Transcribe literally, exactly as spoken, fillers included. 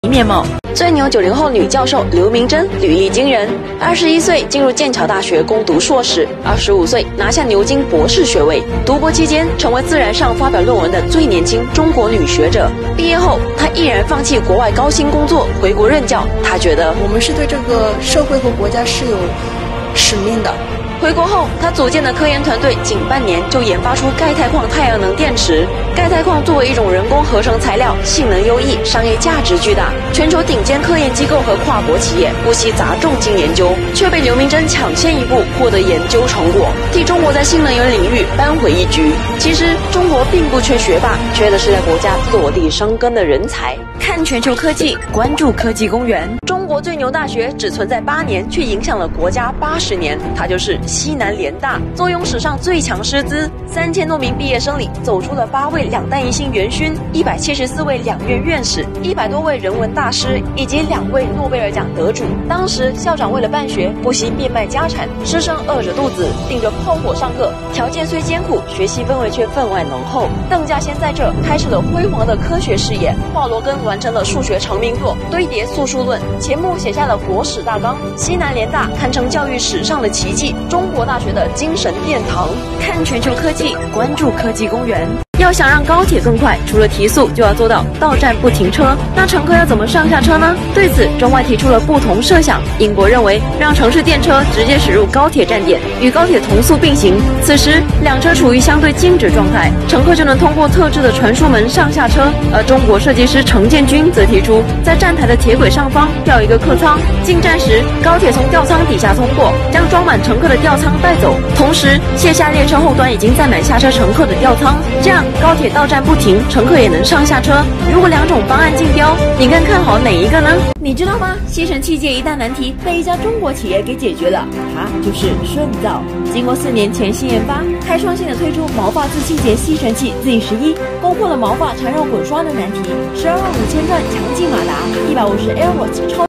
面貌。 最牛九零后女教授刘明珍履历惊人，二十一岁进入剑桥大学攻读硕士，二十五岁拿下牛津博士学位。读博期间，成为《自然》上发表论文的最年轻中国女学者。毕业后，她毅然放弃国外高薪工作，回国任教。她觉得我们是对这个社会和国家是有使命的。 回国后，他组建的科研团队仅半年就研发出钙钛矿太阳能电池。钙钛矿作为一种人工合成材料，性能优异，商业价值巨大。全球顶尖科研机构和跨国企业不惜砸重金研究，却被刘明珍抢先一步获得研究成果，替中国在新能源领域扳回一局。其实，中国并不缺学霸，缺的是在国家落地生根的人才。 看全球科技，关注科技公园。 中国最牛大学只存在八年，却影响了国家八十年。它就是西南联大，坐拥史上最强师资，三千多名毕业生里走出了八位两弹一星元勋，一百七十四位两院院士，一百多位人文大师，以及两位诺贝尔奖得主。当时校长为了办学，不惜变卖家产，师生饿着肚子，顶着炮火上课，条件虽艰苦，学习氛围却分外浓厚。邓稼先在这开始了辉煌的科学事业，华罗庚完成了数学成名作《堆叠素数论》，钱穆写下了国史大纲。西南联大堪称教育史上的奇迹，中国大学的精神殿堂。 看全球科技，关注科技公园。要想让高铁更快，除了提速，就要做到到站不停车。那乘客要怎么上下车呢？对此，中外提出了不同设想。英国认为，让城市电车直接驶入高铁站点，与高铁同速并行，此时两车处于相对静止状态，乘客就能通过特制的传输门上下车。而中国设计师程建军则提出，在站台的铁轨上方吊一个客舱，进站时高铁从吊舱底下通过，将装满乘客的吊舱带走，同时卸下列车后端已经载满下车乘客的吊舱，这样高铁到站不停，乘客也能上下车。如果两种方案竞标，你更看好哪一个呢？你知道吗？吸尘器界一大难题被一家中国企业给解决了，它就是顺造。经过四年潜心研发，开创性的推出毛发自清洁吸尘器 Z 十一，攻破了毛发缠绕滚刷的难题。十二万五千转强劲马达，一百五十 AirWatts 超